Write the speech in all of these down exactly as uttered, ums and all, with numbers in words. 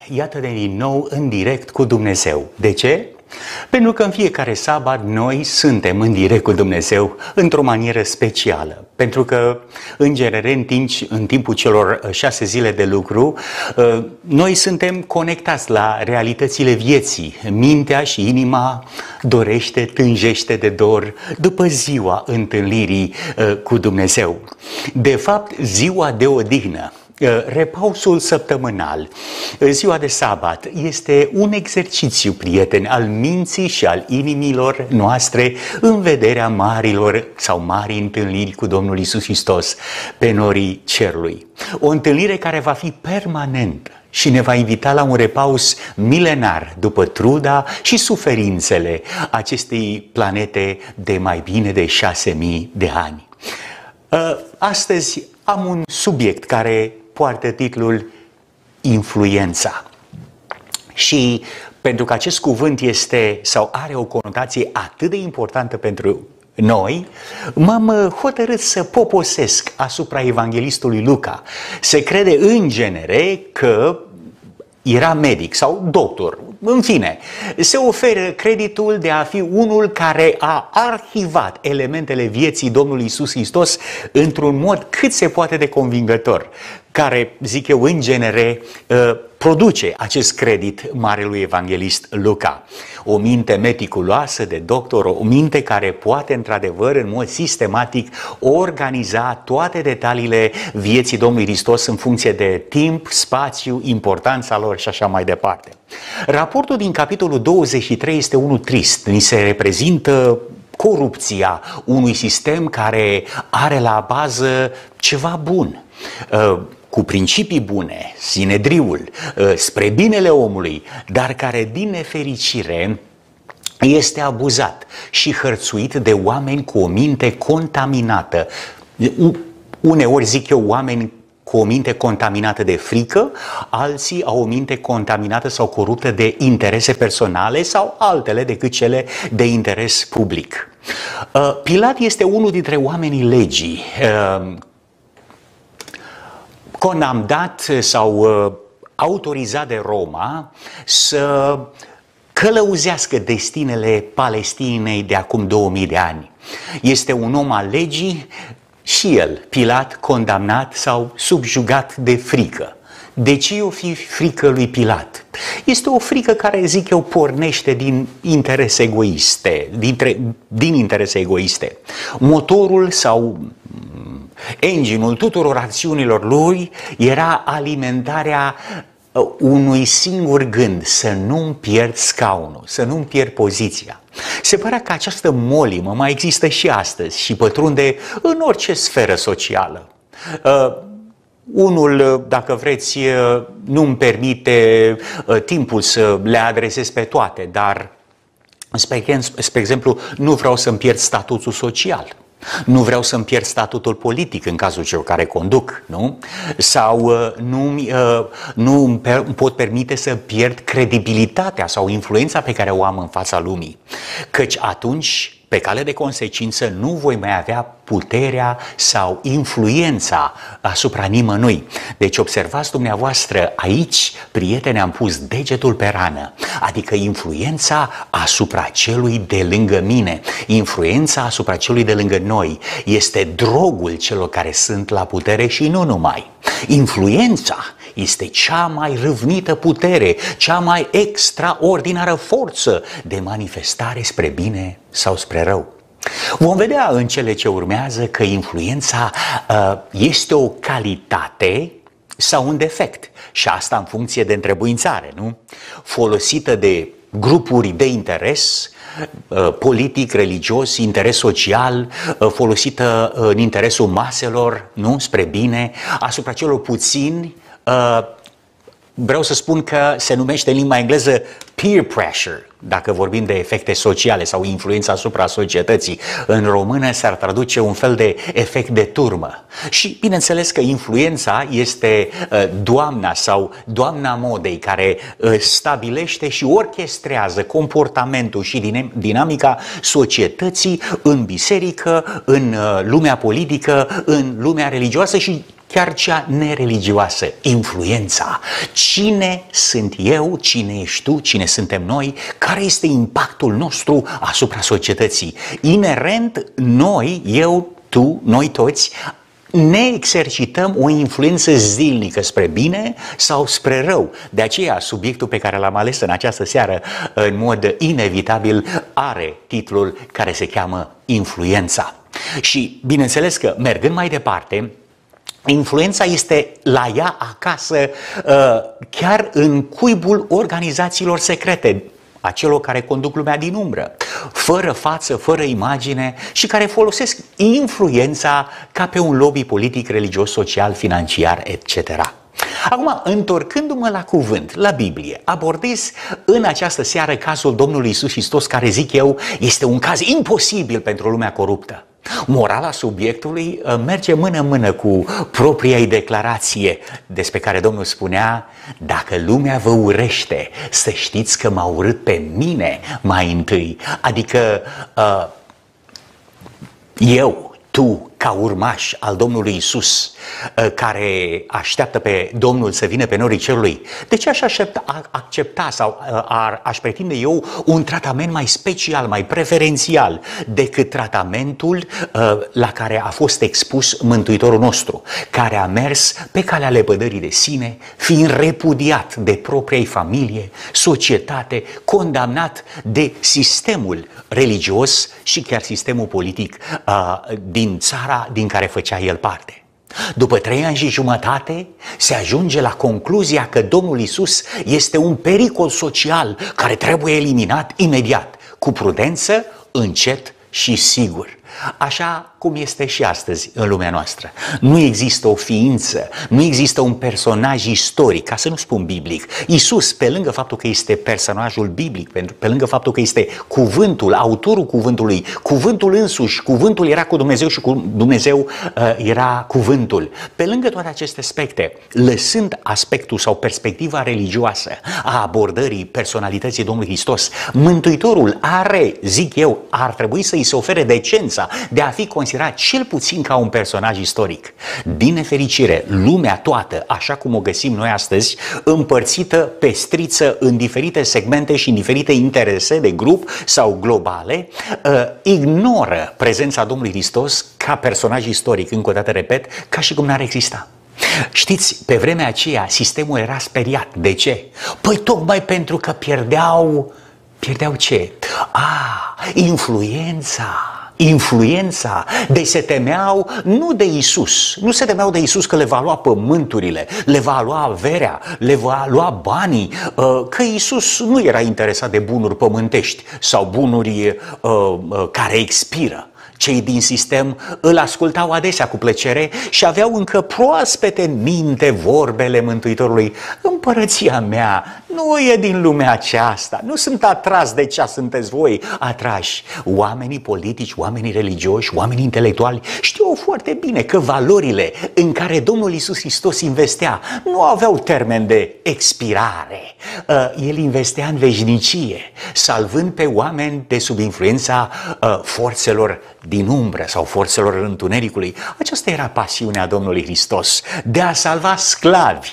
Iată-ne din nou în direct cu Dumnezeu. De ce? Pentru că în fiecare sabat noi suntem în direct cu Dumnezeu într-o manieră specială. Pentru că, în genere, în, timp, în timpul celor șase zile de lucru, noi suntem conectați la realitățile vieții. Mintea și inima dorește, tânjește de dor după ziua întâlnirii cu Dumnezeu. De fapt, ziua de odihnă, repausul săptămânal, ziua de sabat, este un exercițiu, prieteni, al minții și al inimilor noastre în vederea marilor sau mari întâlniri cu Domnul Iisus Hristos pe norii cerului. O întâlnire care va fi permanentă și ne va invita la un repaus milenar după truda și suferințele acestei planete de mai bine de șase mii de ani. Astăzi am un subiect care poartă titlul influența. Și pentru că acest cuvânt este sau are o conotație atât de importantă pentru noi, m-am hotărât să poposesc asupra evanghelistului Luca. Se crede în genere că era medic sau doctor, în fine, se oferă creditul de a fi unul care a arhivat elementele vieții Domnului Iisus Hristos într-un mod cât se poate de convingător, care, zic eu, în genere, produce acest credit marelui evanghelist Luca. O minte meticuloasă de doctor, o minte care poate, într-adevăr, în mod sistematic, organiza toate detaliile vieții Domnului Hristos în funcție de timp, spațiu, importanța lor și așa mai departe. Raportul din capitolul douăzeci și trei este unul trist. Ni se reprezintă corupția unui sistem care are la bază ceva bun, cu principii bune, Sinedriul, spre binele omului, dar care, din nefericire, este abuzat și hărțuit de oameni cu o minte contaminată. Uneori, zic eu, oameni cu o minte contaminată de frică, alții au o minte contaminată sau coruptă de interese personale sau altele decât cele de interes public. Pilat este unul dintre oamenii legii, condamnat sau autorizat de Roma să călăuzească destinele Palestinei de acum două mii de ani. Este un om al legii și el, Pilat, condamnat sau subjugat de frică. De ce o fi frică lui Pilat? Este o frică care, zic eu, pornește din interese egoiste, dintre, din interese egoiste. Motorul sau engine-ul tuturor acțiunilor lui era alimentarea unui singur gând, să nu-mi pierd scaunul, să nu-mi pierd poziția. Se părea că această molimă mai există și astăzi și pătrunde în orice sferă socială. Uh, unul, dacă vreți, nu-mi permite uh, timpul să le adresez pe toate, dar, spre, spre exemplu, nu vreau să-mi pierd statutul social. Nu vreau să-mi pierd statutul politic în cazul celor care conduc, nu? Sau uh, nu, uh, nu îmi pot permite să pierd credibilitatea sau influența pe care o am în fața lumii. Căci atunci, pe cale de consecință, nu voi mai avea puterea sau influența asupra nimănui. Deci observați dumneavoastră, aici, prieteni, am pus degetul pe rană, adică influența asupra celui de lângă mine, influența asupra celui de lângă noi, este drogul celor care sunt la putere și nu numai. Influența este cea mai râvnită putere, cea mai extraordinară forță de manifestare spre bine sau spre rău. Vom vedea în cele ce urmează că influența uh, este o calitate sau un defect, și asta în funcție de întrebuințare, nu? Folosită de grupuri de interes uh, politic, religios, interes social, uh, folosită în interesul maselor, nu? Spre bine, asupra celor puțini. Uh, vreau să spun că se numește în limba engleză peer pressure, dacă vorbim de efecte sociale sau influența asupra societății. În română s-ar traduce un fel de efect de turmă. Și bineînțeles că influența este uh, doamna sau doamna modei care uh, stabilește și orchestrează comportamentul și dinamica societății în biserică, în uh, lumea politică, în lumea religioasă și chiar cea nereligioasă, influența. Cine sunt eu, cine ești tu, cine suntem noi, care este impactul nostru asupra societății. Inerent, noi, eu, tu, noi toți, ne exercităm o influență zilnică spre bine sau spre rău. De aceea, subiectul pe care l-am ales în această seară, în mod inevitabil, are titlul care se cheamă Influența. Și, bineînțeles că, mergând mai departe, influența este la ea acasă, chiar în cuibul organizațiilor secrete, a celor care conduc lumea din umbră, fără față, fără imagine și care folosesc influența ca pe un lobby politic, religios, social, financiar, et cetera. Acum, întorcându-mă la cuvânt, la Biblie, abordez în această seară cazul Domnului Iisus Hristos, care, zic eu, este un caz imposibil pentru lumea coruptă. Morala subiectului merge mână-mână cu propria ei declarație, despre care Domnul spunea: dacă lumea vă urăște, să știți că m-a urât pe mine mai întâi. Adică uh, eu, tu, ca urmaș al Domnului Iisus, care așteaptă pe Domnul să vină pe norii cerului, de ce aș accepta, accepta sau ar, aș pretinde eu un tratament mai special, mai preferențial decât tratamentul la care a fost expus Mântuitorul nostru, care a mers pe calea lepădării de sine, fiind repudiat de propria familie, societate, condamnat de sistemul religios și chiar sistemul politic uh, din țara din care făcea el parte. După trei ani și jumătate se ajunge la concluzia că Domnul Iisus este un pericol social care trebuie eliminat imediat, cu prudență, încet și sigur. Așa cum este și astăzi în lumea noastră. Nu există o ființă, nu există un personaj istoric, ca să nu spun biblic. Iisus, pe lângă faptul că este personajul biblic, pe lângă faptul că este cuvântul, autorul cuvântului, cuvântul însuși, cuvântul era cu Dumnezeu și cu Dumnezeu uh, era cuvântul. Pe lângă toate aceste aspecte, lăsând aspectul sau perspectiva religioasă a abordării personalității Domnului Hristos, Mântuitorul are, zic eu, ar trebui să îi se ofere decența de a fi considerat cel puțin ca un personaj istoric. Din nefericire, lumea toată, așa cum o găsim noi astăzi, împărțită pe striță în diferite segmente și în diferite interese de grup sau globale, ignoră prezența Domnului Hristos ca personaj istoric, încă o dată repet, ca și cum n-ar exista. Știți, pe vremea aceea sistemul era speriat. De ce? Păi tocmai pentru că pierdeau, pierdeau ce? Ah, influența. Influența, deci se temeau nu de Iisus, nu se temeau de Iisus că le va lua pământurile, le va lua averea, le va lua banii, că Iisus nu era interesat de bunuri pământești sau bunuri care expiră. Cei din sistem îl ascultau adesea cu plăcere și aveau încă proaspete în minte vorbele Mântuitorului: împărăția mea nu e din lumea aceasta, nu sunt atras de ce sunteți voi atrași. Oamenii politici, oamenii religioși, oamenii intelectuali știau foarte bine că valorile în care Domnul Iisus Hristos investea nu aveau termen de expirare. El investea în veșnicie, salvând pe oameni de sub influența forțelor din umbră sau forțelor întunericului. Aceasta era pasiunea Domnului Hristos, de a salva sclavi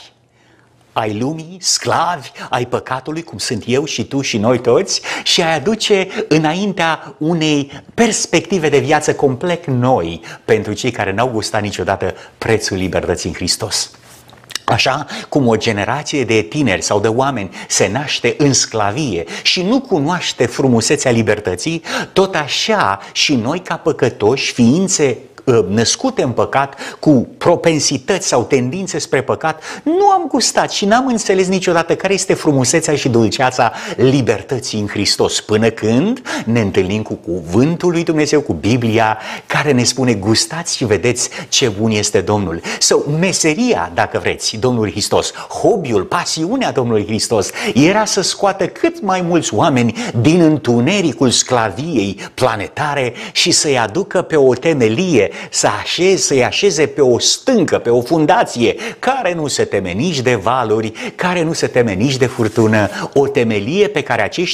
ai lumii, sclavi ai păcatului, cum sunt eu și tu și noi toți, și a aduce înaintea unei perspective de viață complet noi pentru cei care n-au gustat niciodată prețul libertății în Hristos. Așa cum o generație de tineri sau de oameni se naște în sclavie și nu cunoaște frumusețea libertății, tot așa și noi ca păcătoși, ființe născute în păcat, cu propensități sau tendințe spre păcat, nu am gustat și n-am înțeles niciodată care este frumusețea și dulceața libertății în Hristos, până când ne întâlnim cu cuvântul lui Dumnezeu, cu Biblia, care ne spune: gustați și vedeți ce bun este Domnul. Sau meseria, dacă vreți, Domnului Hristos, hobby-ul, pasiunea Domnului Hristos era să scoată cât mai mulți oameni din întunericul sclaviei planetare și să-i aducă pe o temelie, să așeze, să-i așeze pe o stâncă, pe o fundație care nu se teme nici de valuri, care nu se teme nici de furtună, o temelie pe care acești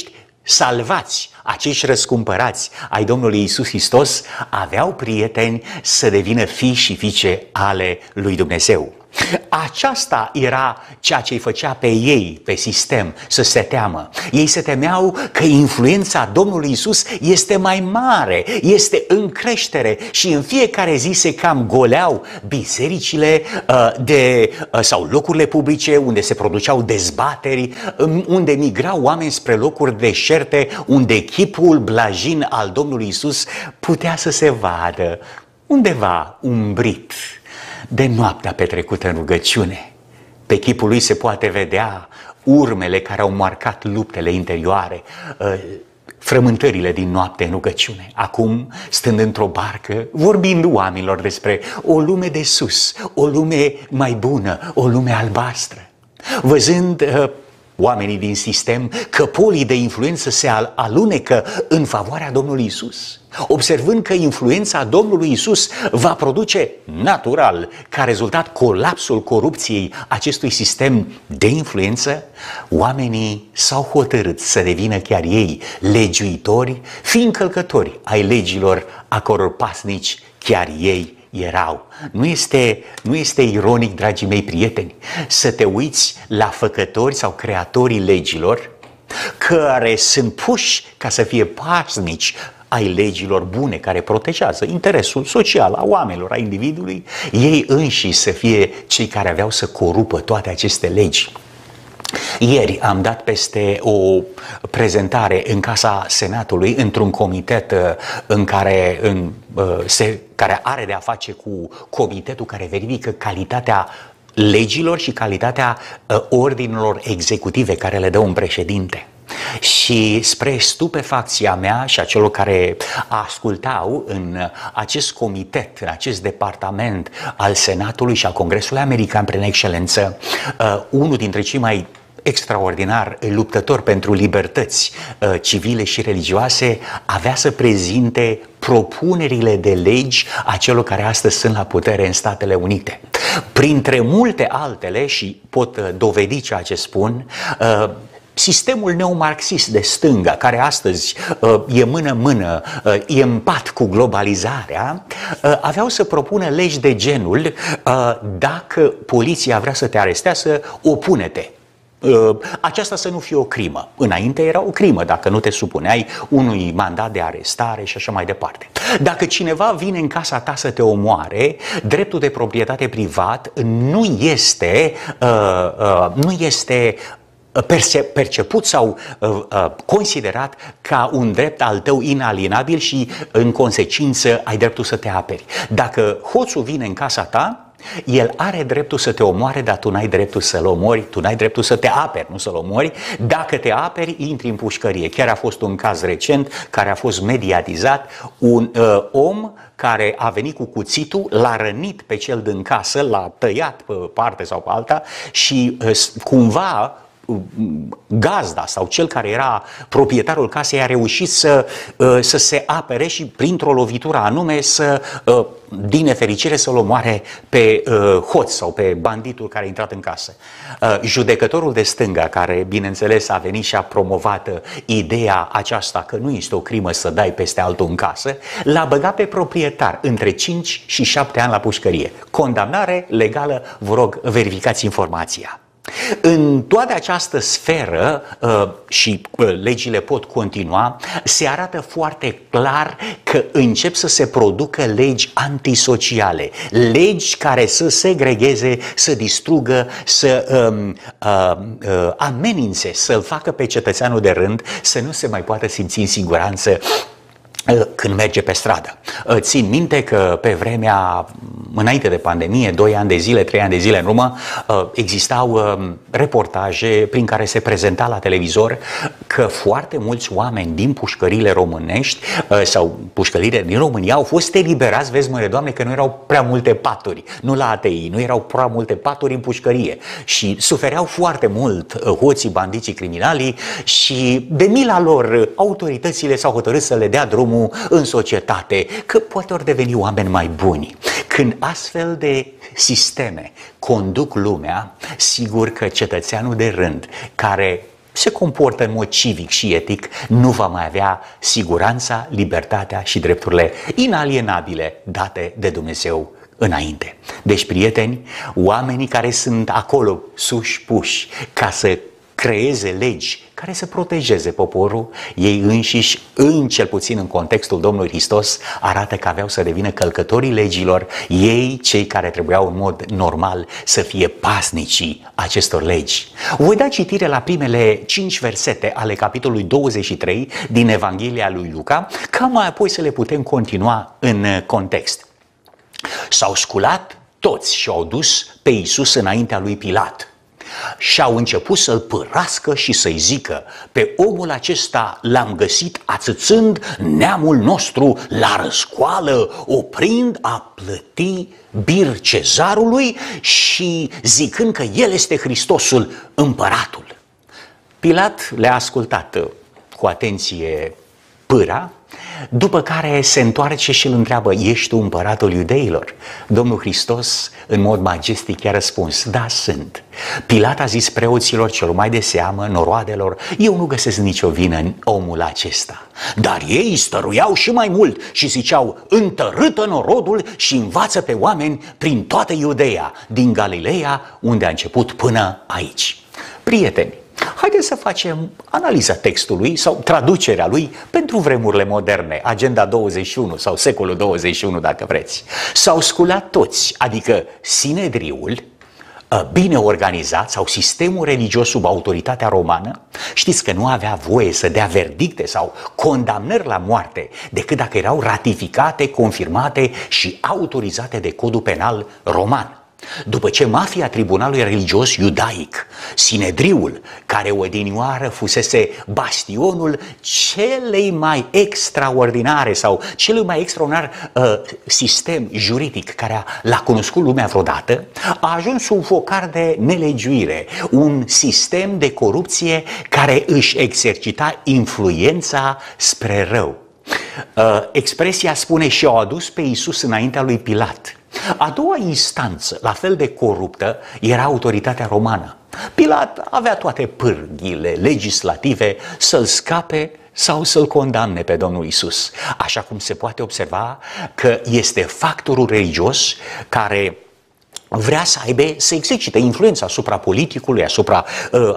salvați, acești răscumpărați ai Domnului Iisus Hristos aveau prieteni să devină fii și fiice ale lui Dumnezeu. Aceasta era ceea ce îi făcea pe ei, pe sistem, să se teamă. Ei se temeau că influența Domnului Iisus este mai mare, este în creștere și în fiecare zi se cam goleau bisericile de, sau locurile publice unde se produceau dezbateri, unde migrau oameni spre locuri deșerte, unde chipul blajin al Domnului Iisus putea să se vadă undeva umbrit de noaptea petrecută în rugăciune. Pe chipul lui se poate vedea urmele care au marcat luptele interioare, frământările din noapte în rugăciune. Acum, stând într-o barcă, vorbind oamenilor despre o lume de sus, o lume mai bună, o lume albastră. Văzând uh, oamenii din sistem că polii de influență se alunecă în favoarea Domnului Iisus, observând că influența Domnului Iisus va produce natural ca rezultat colapsul corupției acestui sistem de influență, oamenii s-au hotărât să devină chiar ei legiuitori, fi încălcători ai legilor a căror pasnici chiar ei erau. Nu este, nu este ironic, dragii mei prieteni, să te uiți la făcători sau creatorii legilor care sunt puși ca să fie pasnici ai legilor bune care protejează interesul social a oamenilor, a individului, ei înși să fie cei care aveau să corupă toate aceste legi. Ieri am dat peste o prezentare în Casa Senatului, într-un comitet în care, în, se, care are de a face cu comitetul care verifică calitatea legilor și calitatea ordinelor executive care le dă un președinte. Și spre stupefacția mea și a celor care ascultau în acest comitet, în acest departament al Senatului și al Congresului American prin excelență, uh, unul dintre cei mai extraordinar luptător pentru libertăți uh, civile și religioase, avea să prezinte propunerile de legi a celor care astăzi sunt la putere în Statele Unite. Printre multe altele, și pot uh, dovedi ceea ce spun, uh, sistemul neomarxist de stânga, care astăzi uh, e mână-mână, uh, e în pat cu globalizarea, uh, aveau să propună legi de genul, uh, dacă poliția vrea să te arestează, opune-te. Uh, aceasta să nu fie o crimă. Înainte era o crimă dacă nu te supuneai unui mandat de arestare și așa mai departe. Dacă cineva vine în casa ta să te omoare, dreptul de proprietate privat nu este, uh, uh, nu este perceput sau uh, uh, considerat ca un drept al tău inalienabil și în consecință ai dreptul să te aperi. Dacă hoțul vine în casa ta, el are dreptul să te omoare, dar tu n-ai dreptul să-l omori, tu n-ai dreptul să te aperi, nu să-l omori. Dacă te aperi, intri în pușcărie. Chiar a fost un caz recent care a fost mediatizat, un uh, om care a venit cu cuțitul, l-a rănit pe cel din casă, l-a tăiat pe parte sau pe alta și uh, cumva gazda sau cel care era proprietarul casei a reușit să, să se apere și printr-o lovitură anume să, din nefericire, să-l omoare pe hoț sau pe banditul care a intrat în casă. Judecătorul de stânga, care bineînțeles a venit și a promovat ideea aceasta că nu este o crimă să dai peste altul în casă, l-a băgat pe proprietar între cinci și șapte ani la pușcărie. Condamnare legală, vă rog, verificați informația. În toată această sferă, uh, și uh, legile pot continua, se arată foarte clar că încep să se producă legi antisociale, legi care să segregheze, să distrugă, să um, uh, uh, amenințe, să-l facă pe cetățeanul de rând să nu se mai poată simți în siguranță când merge pe stradă. Țin minte că pe vremea, înainte de pandemie, doi ani de zile, trei ani de zile în urmă, existau reportaje prin care se prezenta la televizor că foarte mulți oameni din pușcările românești sau pușcările din România au fost eliberați, vezi măre Doamne, că nu erau prea multe paturi, nu la A T I, nu erau prea multe paturi în pușcărie și sufereau foarte mult hoții, bandiții, criminalii și de mila lor autoritățile s-au hotărât să le dea drumul în societate, că poate ori deveni oameni mai buni. Când astfel de sisteme conduc lumea, sigur că cetățeanul de rând, care se comportă în mod civic și etic, nu va mai avea siguranța, libertatea și drepturile inalienabile date de Dumnezeu înainte. Deci, prieteni, oamenii care sunt acolo suși puși ca să creeze legi care să protejeze poporul, ei înșiși, în cel puțin în contextul Domnului Hristos, arată că aveau să devină călcătorii legilor, ei cei care trebuiau în mod normal să fie pasnicii acestor legi. Voi da citire la primele cinci versete ale capitolului douăzeci și trei din Evanghelia lui Luca, ca mai apoi să le putem continua în context. S-au sculat toți și au dus pe Iisus înaintea lui Pilat. Și au început să-l părască și să-i zică: pe omul acesta l-am găsit ațățând neamul nostru la răscoală, oprind a plăti bir cezarului și zicând că el este Hristosul, împăratul. Pilat le-a ascultat cu atenție pâra, după care se întoarce și îl întreabă: ești tu împăratul iudeilor? Domnul Hristos, în mod majestic, i-a răspuns: da, sunt. Pilat a zis preoților celor mai de seamă, noroadelor: eu nu găsesc nicio vină în omul acesta. Dar ei stăruiau și mai mult și ziceau: întărâtă norodul și învață pe oameni prin toată Iudeea, din Galileea, unde a început, până aici. Prieteni, haideți să facem analiza textului sau traducerea lui pentru vremurile moderne, Agenda douăzeci și unu sau secolul douăzeci și unu, dacă vreți. S-au sculat toți, adică Sinedriul, bine organizat, sau sistemul religios sub autoritatea romană. Știți că nu avea voie să dea verdicte sau condamnări la moarte decât dacă erau ratificate, confirmate și autorizate de codul penal roman. După ce mafia tribunalului religios iudaic, Sinedriul, care odinioară fusese bastionul celei mai extraordinare sau celui mai extraordinar uh, sistem juridic care l-a cunoscut lumea vreodată, a ajuns un focar de nelegiuire, un sistem de corupție care își exercita influența spre rău. Uh, expresia spune: și au adus pe Iisus înaintea lui Pilat. A doua instanță, la fel de coruptă, era autoritatea romană. Pilat avea toate pârghile legislative să-l scape sau să-l condamne pe Domnul Iisus. Așa cum se poate observa că este factorul religios care vrea să aibă, să exercite influența asupra politicului, asupra uh,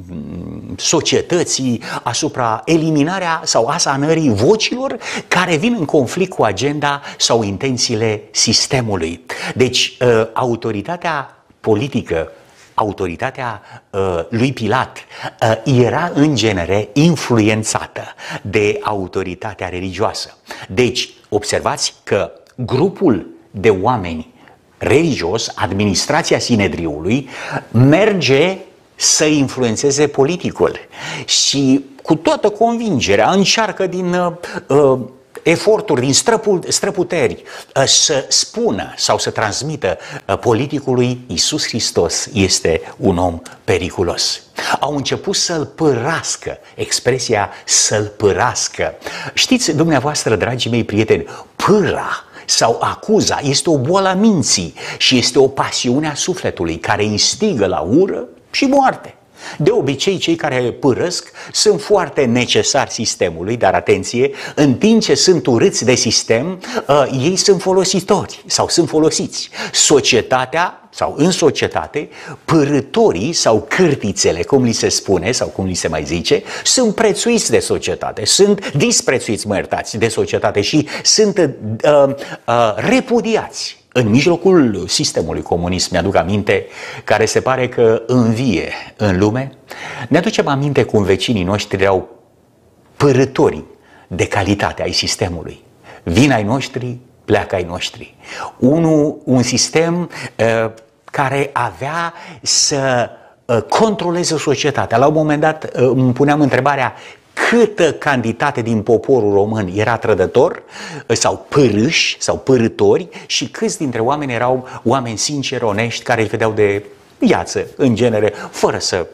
societății, asupra eliminarea sau asanării vocilor care vin în conflict cu agenda sau intențiile sistemului. Deci, uh, autoritatea politică, autoritatea uh, lui Pilat uh, era în genere influențată de autoritatea religioasă. Deci, observați că grupul de oameni religios, administrația Sinedriului, merge să influențeze politicul și cu toată convingerea încearcă din uh, uh, eforturi, din străputeri uh, să spună sau să transmită uh, politicului: Iisus Hristos este un om periculos. Au început să-l părască, expresia să-l părască. Știți, dumneavoastră, dragii mei prieteni, pâra sau acuza este o boală a minții și este o pasiune a sufletului care instigă la ură și moarte. De obicei, cei care pârăsc sunt foarte necesari sistemului, dar atenție, în timp ce sunt urâți de sistem, uh, ei sunt folositori sau sunt folosiți. Societatea sau în societate, pârâtorii sau cârtițele, cum li se spune sau cum li se mai zice, sunt prețuiți de societate, sunt disprețuiți, mă iertați, de societate și sunt uh, uh, repudiați. În mijlocul sistemului comunist, mi-aduc aminte, care se pare că învie în lume, ne aducem aminte cum vecinii noștri erau pârâtori de calitate ai sistemului. Vin ai noștri, pleacă ai noștri. Unu, un sistem uh, care avea să uh, controleze societatea. La un moment dat uh, îmi puneam întrebarea: câtă cantitate din poporul român era trădător sau pârâși sau pârâtori și câți dintre oameni erau oameni sinceri, onești, care îi vedeau de viață, în genere, fără să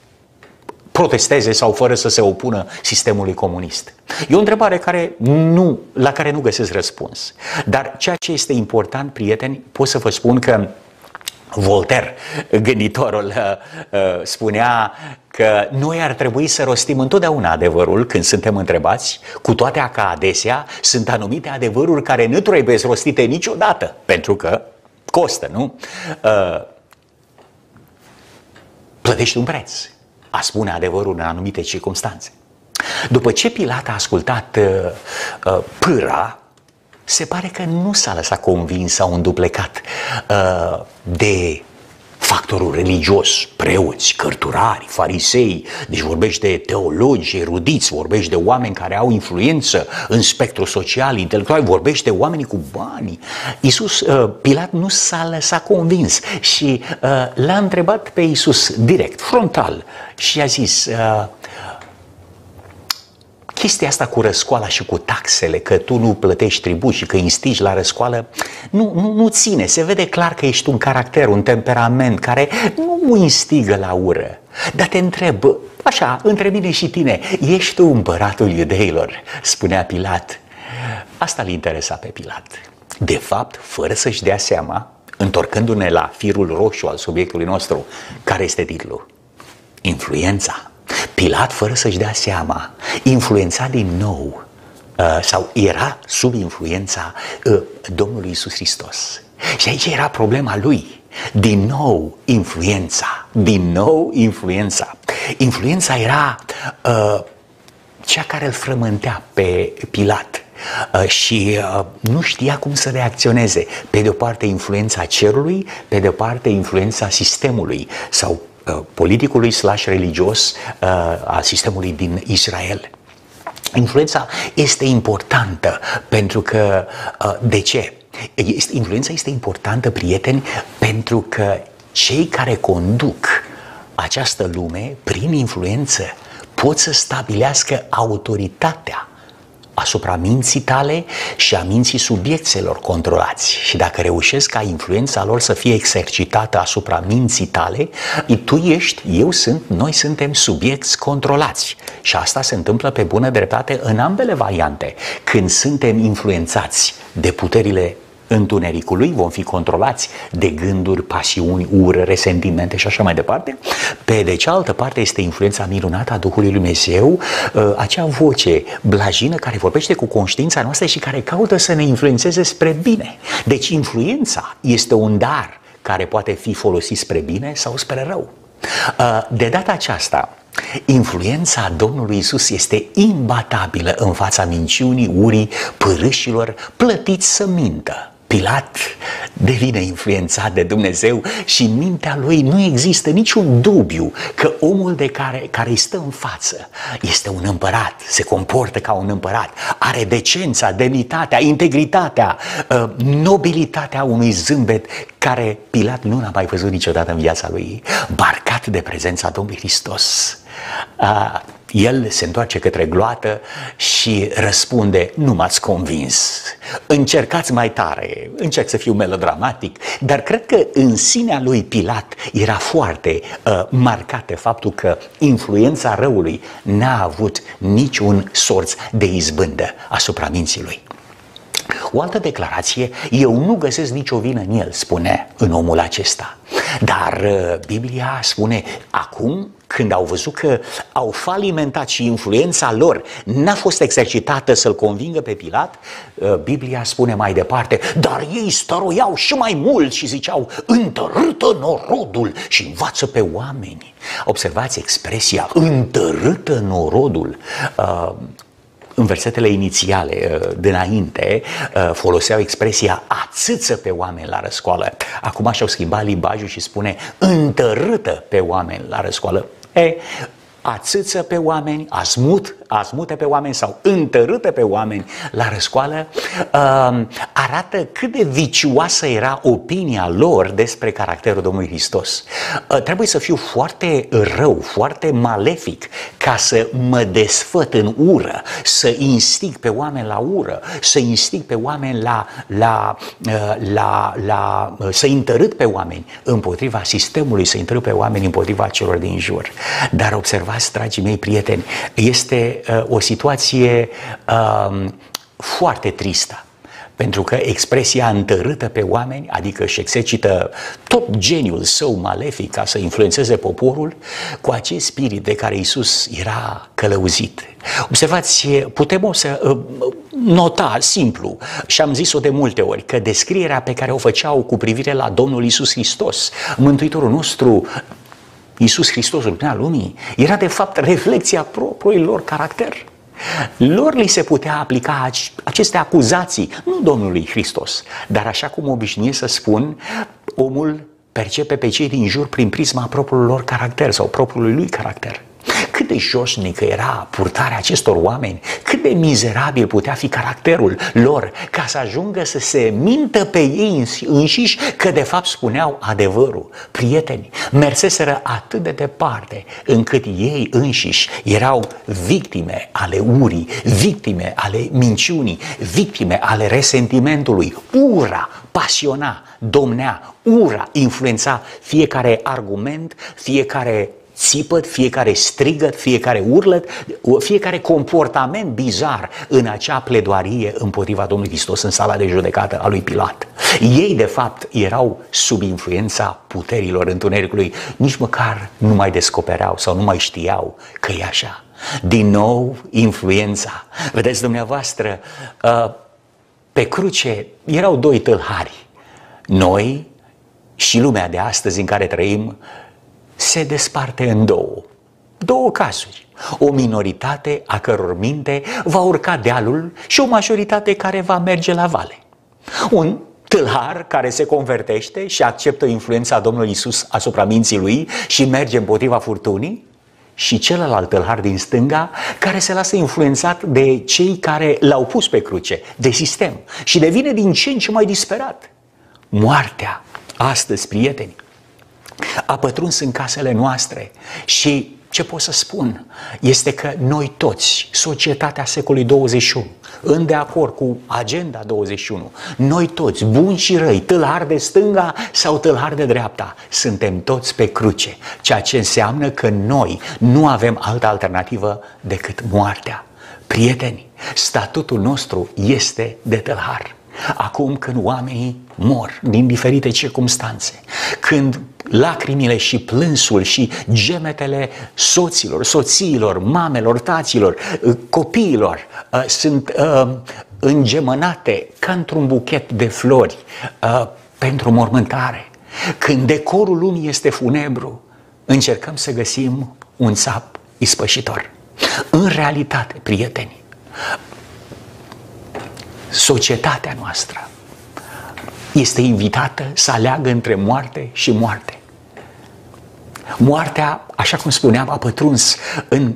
protesteze sau fără să se opună sistemului comunist. E o întrebare care nu, la care nu găsesc răspuns. Dar ceea ce este important, prieteni, pot să vă spun că Voltaire, gânditorul, spunea că noi ar trebui să rostim întotdeauna adevărul când suntem întrebați, cu toate că adesea sunt anumite adevăruri care nu trebuie rostite niciodată, pentru că costă, nu? Plătești un preț a spune adevărul în anumite circunstanțe. După ce Pilat a ascultat pâra, se pare că nu s-a lăsat convins sau înduplecat uh, de factorul religios, preoți, cărturari, farisei, deci vorbește de teologi, erudiți, vorbește de oameni care au influență în spectrul social, intelectual, vorbește de oamenii cu bani. Iisus, uh, Pilat nu s-a lăsat convins și uh, l-a întrebat pe Iisus direct, frontal, și a zis... Uh, Chestia asta cu răscoala și cu taxele, că tu nu plătești tribut și că instigi la răscoală, nu, nu, nu ține. Se vede clar că ești un caracter, un temperament care nu instigă la ură. Dar te întreb, așa, între mine și tine, ești tu împăratul iudeilor? Spunea Pilat. Asta îl interesa pe Pilat. De fapt, fără să-și dea seama, întorcându-ne la firul roșu al subiectului nostru, care este titlul? Influența. Pilat, fără să-și dea seama, influența din nou uh, sau era sub influența uh, Domnului Iisus Hristos. Și aici era problema lui. Din nou influența, din nou influența. Influența era uh, cea care îl frământea pe Pilat. Uh, și uh, nu știa cum să reacționeze. Pe de o parte influența cerului, pe de o parte influența sistemului sau politicului slash religios uh, a sistemului din Israel. Influența este importantă pentru că, uh, de ce? Este, influența este importantă, prieteni, pentru că cei care conduc această lume, prin influență, pot să stabilească autoritatea asupra minții tale și a minții subiecților controlați. Și dacă reușesc ca influența lor să fie exercitată asupra minții tale, tu ești, eu sunt, noi suntem subiecți controlați. Și asta se întâmplă pe bună dreptate în ambele variante. Când suntem influențați de puterile întunericului, vom fi controlați de gânduri, pasiuni, ură, resentimente și așa mai departe. Pe de cealaltă parte este influența minunată a Duhului Lui Dumnezeu, acea voce blajină care vorbește cu conștiința noastră și care caută să ne influențeze spre bine. Deci influența este un dar care poate fi folosit spre bine sau spre rău. De data aceasta, influența Domnului Iisus este imbatabilă în fața minciunii, urii, părâșilor plătiți să mintă. Pilat devine influențat de Dumnezeu și în mintea lui nu există niciun dubiu că omul de care, care îi stă în față este un împărat, se comportă ca un împărat, are decența, demnitatea, integritatea, nobilitatea unui zâmbet care Pilat nu l-a mai văzut niciodată în viața lui, marcat de prezența Domnului Hristos. El se întoarce către gloată și răspunde: nu m-ați convins, încercați mai tare. Încerc să fiu melodramatic, dar cred că în sinea lui Pilat era foarte uh, marcat de faptul că influența răului n-a avut niciun sorț de izbândă asupra minții lui. O altă declarație: eu nu găsesc nicio vină în el, spune în omul acesta. Dar uh, Biblia spune acum, când au văzut că au falimentat și influența lor n-a fost exercitată să-l convingă pe Pilat, Biblia spune mai departe: dar ei stăruiau și mai mult și ziceau: întărâtă norodul și învață pe oameni. Observați expresia întărâtă norodul. În versetele inițiale, dinainte, foloseau expresia ațâță pe oameni la răscoală. Acum și-au schimbat limbajul și spune întărâtă pe oameni la răscoală. E, ațâță pe oameni, azmut, azmute pe oameni sau întărâtă pe oameni la răscoală, uh, arată cât de vicioasă era opinia lor despre caracterul Domnului Hristos. Uh, trebuie să fiu foarte rău, foarte malefic ca să mă desfăt în ură, să instig pe oameni la ură, să instig pe oameni la, la, uh, la, la uh, să întărât pe oameni împotriva sistemului, să întărât pe oameni împotriva celor din jur. Dar observați, dragii mei prieteni, este uh, o situație uh, foarte tristă, Pentru că expresia întărâtă pe oameni, adică își exercită tot geniul său malefic ca să influențeze poporul, cu acest spirit de care Iisus era călăuzit. Observați, putem o să nota simplu, și am zis-o de multe ori, că descrierea pe care o făceau cu privire la Domnul Iisus Hristos, Mântuitorul nostru, Iisus Hristos, lumina lumii, era de fapt reflecția propriului lor caracter. Lor li se putea aplica aceste acuzații, nu Domnului Hristos, dar așa cum obișnuie să spun, omul percepe pe cei din jur prin prisma propriului lor caracter sau propriului lui caracter. Cât de joșnică era purtarea acestor oameni, cât de mizerabil putea fi caracterul lor ca să ajungă să se mintă pe ei înșiși că de fapt spuneau adevărul. Prieteni, merseseră atât de departe încât ei înșiși erau victime ale urii, victime ale minciunii, victime ale resentimentului. Ura pasiona, domnea, ura influența fiecare argument, fiecare țipăt, fiecare strigăt, fiecare urlăt, fiecare comportament bizar în acea pledoarie împotriva Domnului Hristos în sala de judecată a lui Pilat. Ei, de fapt, erau sub influența puterilor întunericului, nici măcar nu mai descopereau sau nu mai știau că e așa. Din nou, influența. Vedeți dumneavoastră, pe cruce erau doi tâlhari. Noi și lumea de astăzi în care trăim se desparte în două. Două cazuri. O minoritate a căror minte va urca dealul și o majoritate care va merge la vale. Un tâlhar care se convertește și acceptă influența Domnului Iisus asupra minții lui și merge împotriva furtunii, și celălalt tâlhar din stânga care se lasă influențat de cei care l-au pus pe cruce, de sistem, și devine din ce în ce mai disperat. Moartea, astăzi, prieteni, a pătruns în casele noastre și ce pot să spun este că noi toți, societatea secolului douăzeci și unu, în de acord cu agenda douăzeci și unu, noi toți, buni și răi, tâlhari de stânga sau tâlhari de dreapta, suntem toți pe cruce, ceea ce înseamnă că noi nu avem altă alternativă decât moartea. Prieteni, statutul nostru este de tâlhar. Acum când oamenii mor din diferite circumstanțe, când lacrimile și plânsul și gemetele soților, soțiilor, mamelor, taților, copiilor uh, sunt uh, îngemănate ca într-un buchet de flori uh, pentru mormântare, când decorul lumii este funebru, încercăm să găsim un țap ispășitor. În realitate, prieteni, societatea noastră este invitată să aleagă între moarte și moarte. Moartea, așa cum spuneam, a pătruns în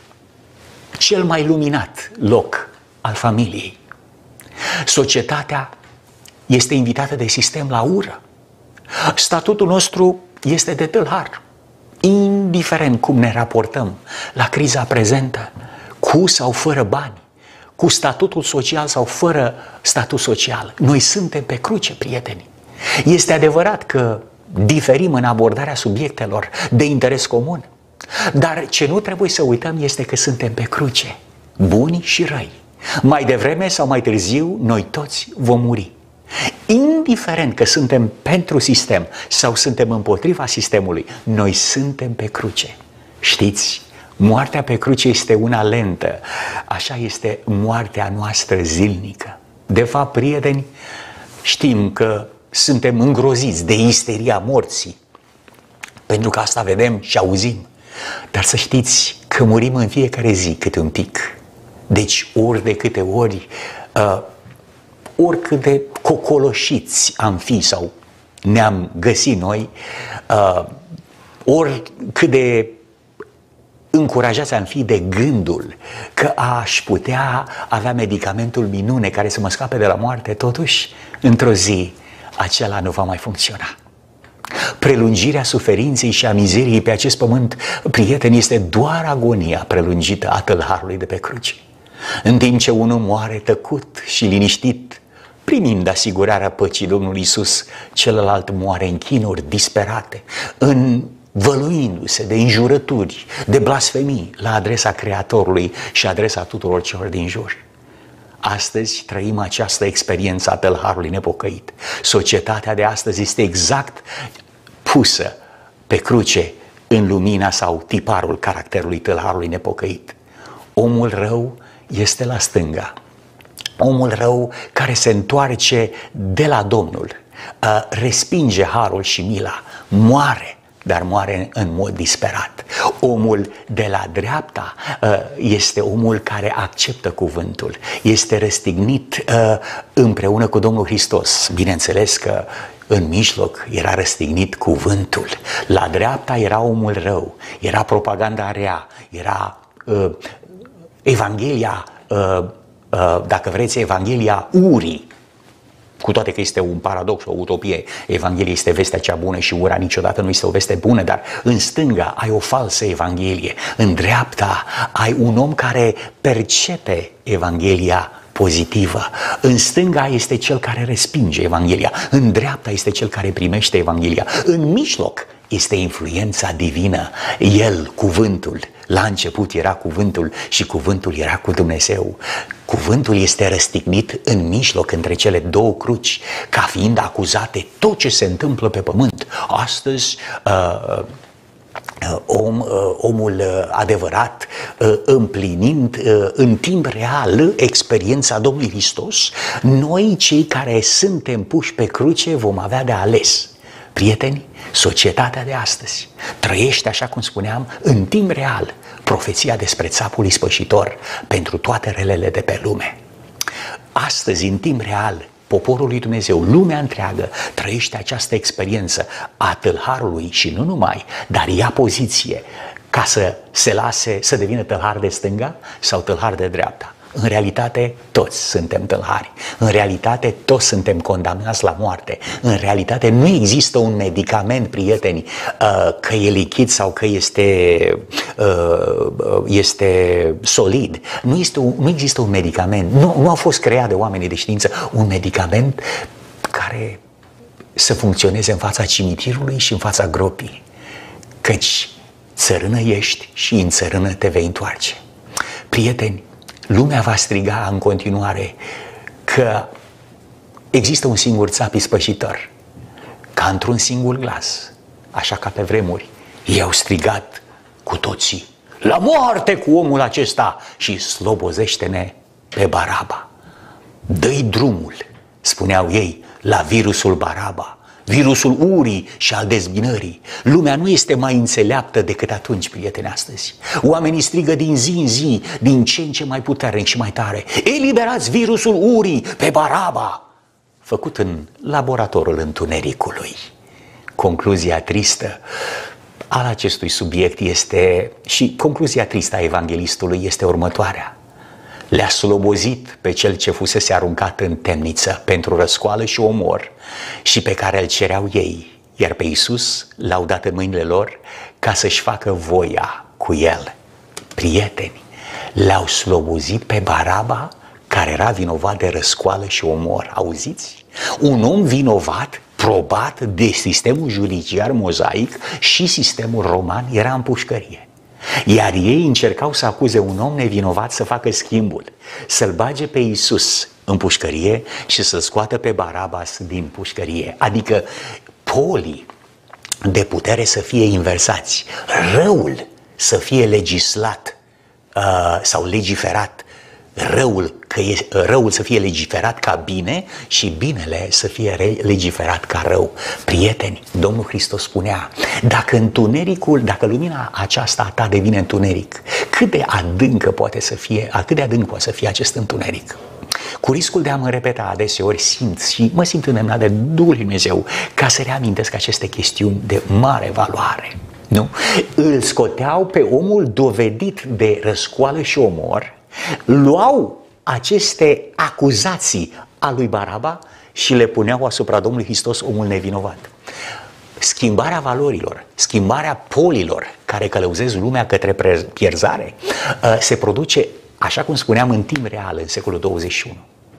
cel mai luminat loc al familiei. Societatea este invitată de sistem la ură. Statutul nostru este de tâlhar. Indiferent cum ne raportăm la criza prezentă, cu sau fără bani, cu statutul social sau fără statut social, noi suntem pe cruce, prieteni. Este adevărat că diferim în abordarea subiectelor de interes comun, dar ce nu trebuie să uităm este că suntem pe cruce, buni și răi. Mai devreme sau mai târziu, noi toți vom muri. Indiferent că suntem pentru sistem sau suntem împotriva sistemului, noi suntem pe cruce. Știți, moartea pe cruce este una lentă, așa este moartea noastră zilnică. De fapt, prieteni, știm că suntem îngroziți de isteria morții, pentru că asta vedem și auzim. Dar să știți că murim în fiecare zi câte un pic. Deci ori de câte ori, uh, oricât de cocoloșiți am fi sau ne-am găsit noi, uh, oricât de încurajați am fi de gândul că aș putea avea medicamentul minune care să mă scape de la moarte, totuși, într-o zi, acela nu va mai funcționa. Prelungirea suferinței și a mizeriei pe acest pământ, prieteni, este doar agonia prelungită a tâlharului de pe cruce. În timp ce unul moare tăcut și liniștit, primind asigurarea păcii Domnului Iisus, celălalt moare în chinuri disperate, în văluindu-se de înjurături, de blasfemii la adresa Creatorului și adresa tuturor celor din jur. Astăzi trăim această experiență a tâlharului nepocăit. Societatea de astăzi este exact pusă pe cruce în lumina sau tiparul caracterului tâlharului nepocăit. Omul rău este la stânga. Omul rău care se întoarce de la Domnul, respinge harul și mila, moare, dar moare în mod disperat. Omul de la dreapta este omul care acceptă cuvântul, este răstignit împreună cu Domnul Hristos. Bineînțeles că în mijloc era răstignit cuvântul. La dreapta era omul rău, era propaganda rea, era uh, Evanghelia, uh, uh, dacă vreți, Evanghelia urii. Cu toate că este un paradox, o utopie, Evanghelia este vestea cea bună și ura niciodată nu este o veste bună, dar în stânga ai o falsă Evanghelie, în dreapta ai un om care percepe Evanghelia pozitivă. În stânga este cel care respinge Evanghelia, în dreapta este cel care primește Evanghelia, în mijloc este influența divină, El, cuvântul. La început era cuvântul și cuvântul era cu Dumnezeu. Cuvântul este răstignit în mijloc între cele două cruci, ca fiind acuzate tot ce se întâmplă pe pământ. Astăzi uh, Om, omul adevărat împlinind în timp real experiența Domnului Hristos, noi cei care suntem puși pe cruce vom avea de ales. Prieteni, societatea de astăzi trăiește, așa cum spuneam, în timp real profeția despre țapul ispășitor pentru toate relele de pe lume. Astăzi, în timp real, poporul lui Dumnezeu, lumea întreagă, trăiește această experiență a tâlharului și nu numai, dar ia poziție ca să se lase să devină tâlhar de stânga sau tâlhar de dreapta. În realitate, toți suntem tâlhari. În realitate, toți suntem condamnați la moarte. În realitate, nu există un medicament, prieteni, că e lichid sau că este, este solid. Nu, este un, nu există un medicament. Nu, nu a fost creat de oamenii de știință un medicament care să funcționeze în fața cimitirului și în fața gropii. Căci țărână ești și în țărână te vei întoarce. Prieteni, lumea va striga în continuare că există un singur țap ispășitor, ca într-un singur glas, așa ca pe vremuri. Ei au strigat cu toții: la moarte cu omul acesta și slobozește-ne pe Baraba. Dă-i drumul, spuneau ei, la virusul Baraba, virusul urii și al dezbinării. Lumea nu este mai înțeleaptă decât atunci, prieteni, astăzi. Oamenii strigă din zi în zi, din ce în ce mai puternic și mai tare: eliberați virusul urii pe Baraba! Făcut în laboratorul întunericului. Concluzia tristă al acestui subiect este, și concluzia tristă a evanghelistului este următoarea: le-a slobozit pe cel ce fusese aruncat în temniță pentru răscoală și omor și pe care îl cereau ei, iar pe Iisus l-au dat în mâinile lor ca să-și facă voia cu el. Prieteni, l-au slobozit pe Baraba, care era vinovat de răscoală și omor. Auziți? Un om vinovat, probat de sistemul judiciar mozaic și sistemul roman, era în pușcărie. Iar ei încercau să acuze un om nevinovat să facă schimbul, să-l bage pe Iisus în pușcărie și să-l scoată pe Barabas din pușcărie. Adică polii de putere să fie inversați, răul să fie legislat uh, sau legiferat, răul, că e, răul să fie legiferat ca bine și binele să fie legiferat ca rău. Prieteni, Domnul Hristos spunea: dacă întunericul, dacă lumina aceasta a ta devine întuneric, cât de adâncă poate să fie, cât de adânc poate să fie acest întuneric? Cu riscul de a mă repeta adeseori, simt și mă simt îndemnat de Duhul Dumnezeu ca să reamintesc aceste chestiuni de mare valoare. Nu? Îl scoteau pe omul dovedit de răscoală și omor, luau aceste acuzații a lui Baraba și le puneau asupra Domnului Hristos, omul nevinovat. Schimbarea valorilor, schimbarea polilor care călăuzesc lumea către pierzare se produce, așa cum spuneam, în timp real, în secolul douăzeci și unu.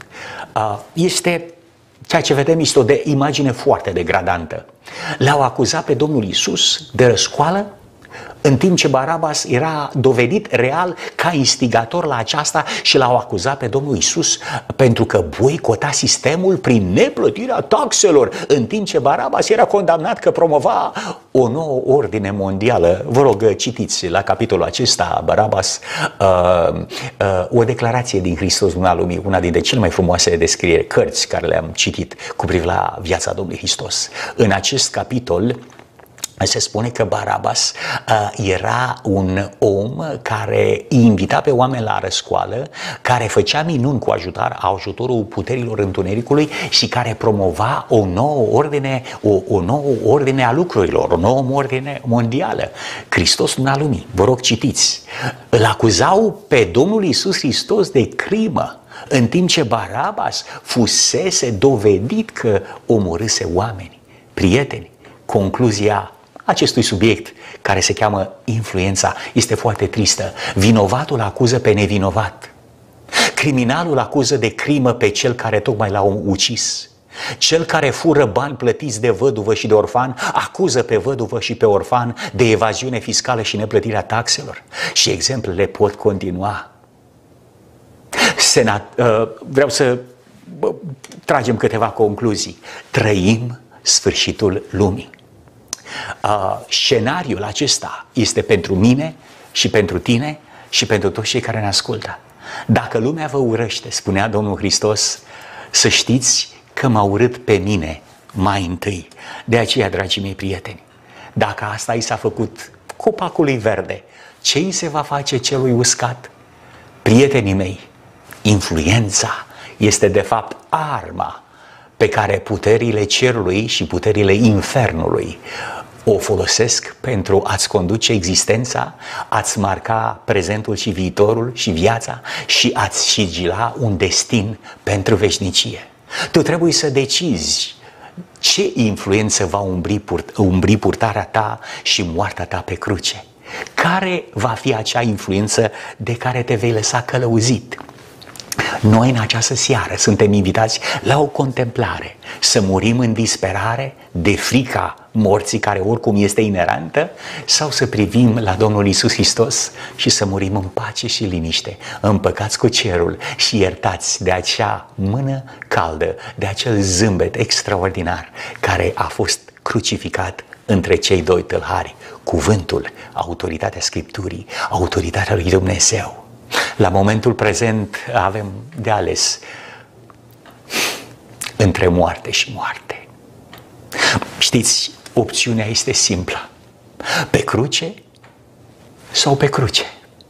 Este ceea ce vedem, este o de imagine foarte degradantă. L-au acuzat pe Domnul Iisus de răscoală în timp ce Barabas era dovedit real ca instigator la aceasta și l-au acuzat pe Domnul Iisus pentru că boicota sistemul prin neplătirea taxelor, în timp ce Barabas era condamnat că promova o nouă ordine mondială. Vă rog, citiți la capitolul acesta, Barabas, uh, uh, o declarație din Hristos Dumnezeu lumii, una dintre cele mai frumoase descrieri, cărți care le-am citit cu privire la viața Domnului Hristos. În acest capitol se spune că Barabas uh, era un om care îi invita pe oameni la răscoală, care făcea minuni cu ajutor, ajutorul puterilor întunericului și care promova o nouă ordine, o, o nouă ordine a lucrurilor, o nouă ordine mondială. Hristos în lumii, vă rog citiți, îl acuzau pe Domnul Iisus Hristos de crimă, în timp ce Barabas fusese dovedit că omorâse oameni. Prieteni, concluzia acestui subiect, care se cheamă influența, este foarte tristă. Vinovatul acuză pe nevinovat. Criminalul acuză de crimă pe cel care tocmai l-a ucis. Cel care fură bani plătiți de văduvă și de orfan acuză pe văduvă și pe orfan de evaziune fiscală și neplătirea taxelor. Și exemplele pot continua. Senat, uh, vreau să uh, tragem câteva concluzii. Trăim sfârșitul lumii. Uh, scenariul acesta este pentru mine și pentru tine și pentru toți cei care ne ascultă. Dacă lumea vă urăște, spunea Domnul Hristos, să știți că m-a urât pe mine mai întâi. De aceea, dragii mei prieteni, dacă asta i s-a făcut copacului verde, ce îi se va face celui uscat? Prietenii mei, influența este de fapt arma pe care puterile cerului și puterile infernului o folosesc pentru a-ți conduce existența, a-ți marca prezentul și viitorul și viața și a-ți sigila un destin pentru veșnicie. Tu trebuie să decizi ce influență va umbri, purt, umbri purtarea ta și moartea ta pe cruce. Care va fi acea influență de care te vei lăsa călăuzit? Noi în această seară suntem invitați la o contemplare, să murim în disperare de frica morții care oricum este inerantă, sau să privim la Domnul Iisus Hristos și să murim în pace și liniște, împăcați cu cerul și iertați de acea mână caldă, de acel zâmbet extraordinar care a fost crucificat între cei doi tâlhari, cuvântul, autoritatea Scripturii, autoritatea lui Dumnezeu. La momentul prezent avem de ales între moarte și moarte. Știți, opțiunea este simplă. Pe cruce sau pe cruce.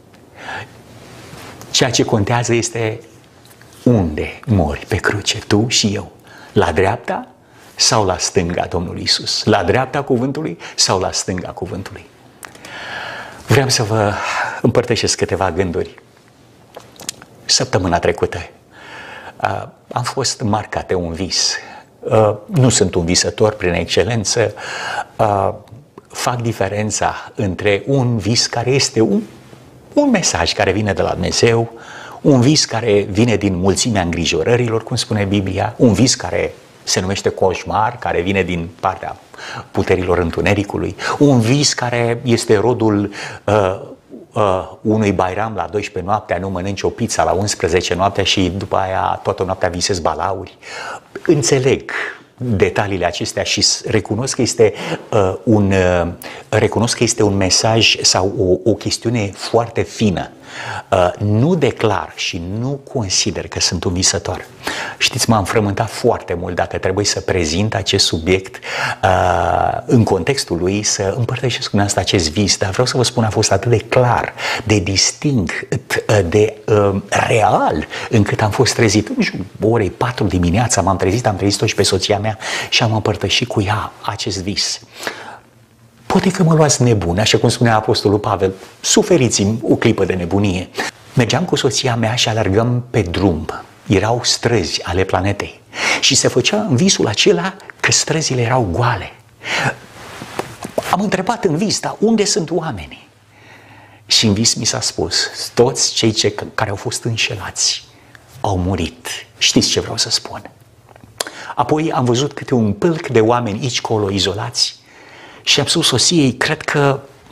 Ceea ce contează este unde mori pe cruce, tu și eu. La dreapta sau la stânga Domnului Iisus? La dreapta cuvântului sau la stânga cuvântului? Vreau să vă împărtășesc câteva gânduri. Săptămâna trecută uh, am fost marcat de un vis. Uh, nu sunt un visător prin excelență. Uh, fac diferența între un vis care este un, un mesaj care vine de la Dumnezeu, un vis care vine din mulțimea îngrijorărilor, cum spune Biblia, un vis care se numește coșmar, care vine din partea puterilor întunericului, un vis care este rodul uh, Uh, unui bairam la douăsprezece noaptea, nu mănânci o pizza la unsprezece noaptea și după aia toată noaptea visezi balauri. Înțeleg detaliile acestea și recunosc că este uh, un uh, recunosc că este un mesaj sau o, o chestiune foarte fină. Uh, nu declar și nu consider că sunt un visător. Știți, m-am frământat foarte mult dacă trebuie să prezint acest subiect uh, în contextul lui, să împărtășesc cu asta acest vis, dar vreau să vă spun, a fost atât de clar, de distinct, de uh, real, încât am fost trezit în jurul orei patru dimineața, m-am trezit, am trezit-o și pe soția mea și am împărtășit cu ea acest vis. Poate că mă luați nebun, așa cum spunea Apostolul Pavel, suferiți-mi o clipă de nebunie. Mergeam cu soția mea și alergăm pe drum. Erau străzi ale planetei și se făcea în visul acela că străzile erau goale. Am întrebat în vis, dar unde sunt oamenii? Și în vis mi s-a spus, toți cei ce, care au fost înșelați au murit. Știți ce vreau să spun? Apoi am văzut câte un pâlc de oameni aici colo izolați și am spus soției, cred că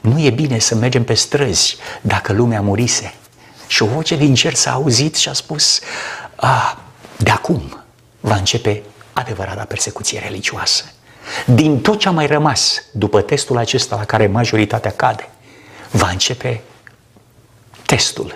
nu e bine să mergem pe străzi dacă lumea murise. Și o voce din cer s-a auzit și a spus, a, de acum va începe adevărata persecuție religioasă. Din tot ce a mai rămas după testul acesta la care majoritatea cade, va începe testul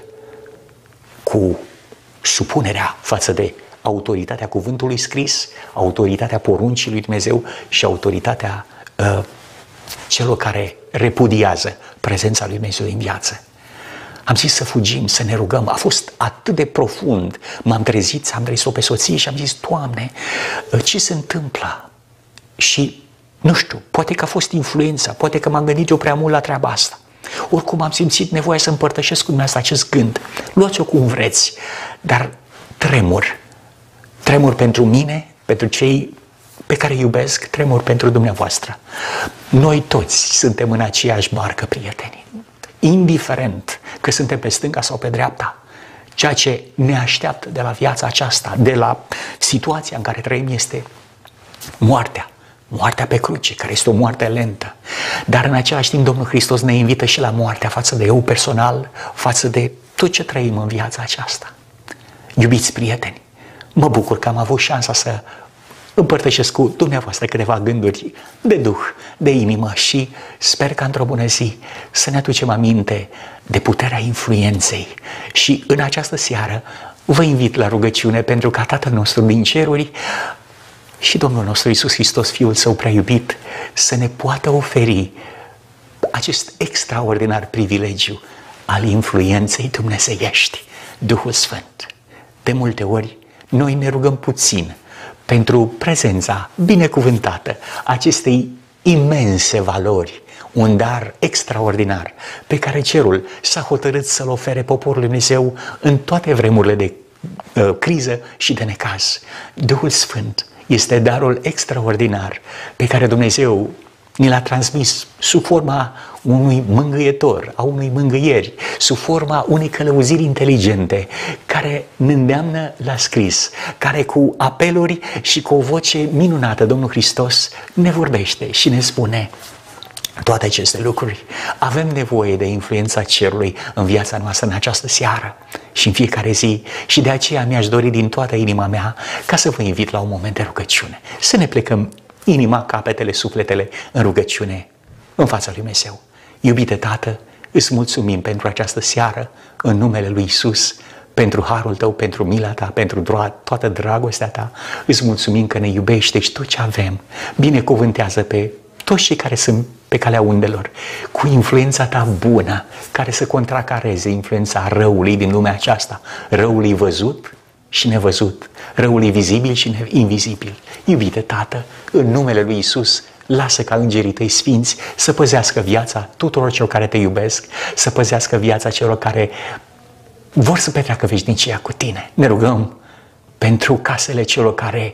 cu supunerea față de autoritatea cuvântului scris, autoritatea poruncii lui Dumnezeu și autoritatea uh, celor care repudiază prezența lui Dumnezeu în viață. Am zis să fugim, să ne rugăm. A fost atât de profund. M-am trezit, am trezit-o pe soție și am zis, Doamne, ce se întâmplă? Și nu știu, poate că a fost influența, poate că m-am gândit eu prea mult la treaba asta. Oricum am simțit nevoia să împărtășesc cu dumneavoastră acest gând. Luați-o cum vreți, dar tremur. Tremur pentru mine, pentru cei pe care îi iubesc, tremur pentru dumneavoastră. Noi toți suntem în aceeași barcă, prieteni. Indiferent că suntem pe stânga sau pe dreapta, ceea ce ne așteaptă de la viața aceasta, de la situația în care trăim, este moartea. Moartea pe cruce, care este o moarte lentă. Dar în același timp Domnul Hristos ne invită și la moartea față de eu personal, față de tot ce trăim în viața aceasta. Iubiți prieteni, mă bucur că am avut șansa să împărtășesc cu dumneavoastră câteva gânduri de duh, de inimă și sper că într-o bună zi să ne aducem aminte de puterea influenței. Și în această seară vă invit la rugăciune pentru ca Tatăl nostru din ceruri și Domnul nostru Iisus Hristos, Fiul Său prea iubit, să ne poată oferi acest extraordinar privilegiu al influenței dumnezeiești, Duhul Sfânt. De multe ori noi ne rugăm puțin pentru prezența binecuvântată acestei imense valori, un dar extraordinar pe care cerul s-a hotărât să-l ofere poporului Dumnezeu în toate vremurile de uh, criză și de necaz. Duhul Sfânt este darul extraordinar pe care Dumnezeu ni l-a transmis sub forma unui mângâietor, a unui mângâieri, sub forma unei călăuziri inteligente care ne îndeamnă la scris, care cu apeluri și cu o voce minunată Domnul Hristos ne vorbește și ne spune toate aceste lucruri. Avem nevoie de influența cerului în viața noastră în această seară și în fiecare zi și de aceea mi-aș dori din toată inima mea ca să vă invit la un moment de rugăciune. Să ne plecăm inima, capetele, sufletele în rugăciune în fața lui Dumnezeu. Iubite Tată, îți mulțumim pentru această seară în numele lui Iisus, pentru harul Tău, pentru mila Ta, pentru toată dragostea Ta. Îți mulțumim că ne iubești și tot ce avem. Binecuvântează pe toți cei care sunt pe calea undelor, cu influența Ta bună, care să contracareze influența răului din lumea aceasta, răului văzut și nevăzut, răului vizibil și invizibil. Iubite Tată, în numele lui Iisus, lasă ca îngerii Tăi sfinți să păzească viața tuturor celor care Te iubesc, să păzească viața celor care vor să petreacă veșnicia cu Tine. Ne rugăm pentru casele celor care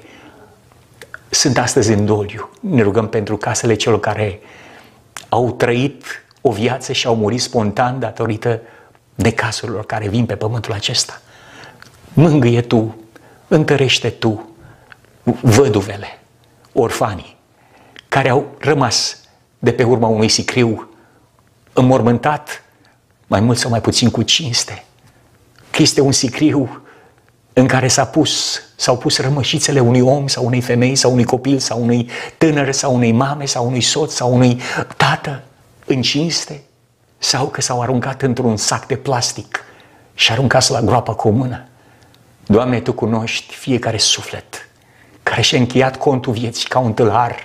sunt astăzi în doliu. Ne rugăm pentru casele celor care au trăit o viață și au murit spontan datorită necazurilor care vin pe pământul acesta. Mângâie Tu, întărește Tu văduvele, orfanii, care au rămas de pe urma unui sicriu înmormântat, mai mult sau mai puțin cu cinste, că este un sicriu în care s-a pus, s-au pus rămășițele unui om sau unei femei sau unui copil sau unui tânăr sau unei mame sau unui soț sau unui tată în cinste, sau că s-au aruncat într-un sac de plastic și aruncat la groapa comună. Doamne, Tu cunoști fiecare suflet care și-a încheiat contul vieții ca un tâlhar,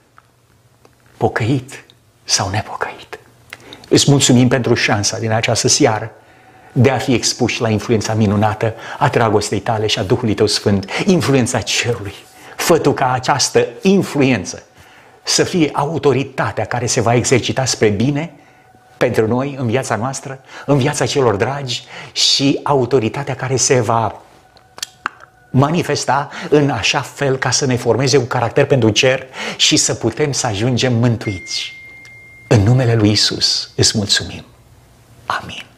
pocăit sau nepocăit. Îți mulțumim pentru șansa din această seară de a fi expuși la influența minunată a dragostei Tale și a Duhului Tău Sfânt, influența cerului. Fă Tu ca această influență să fie autoritatea care se va exercita spre bine pentru noi, în viața noastră, în viața celor dragi și autoritatea care se va manifesta în așa fel ca să ne formeze un caracter pentru cer și să putem să ajungem mântuiți. În numele lui Iisus îți mulțumim. Amin.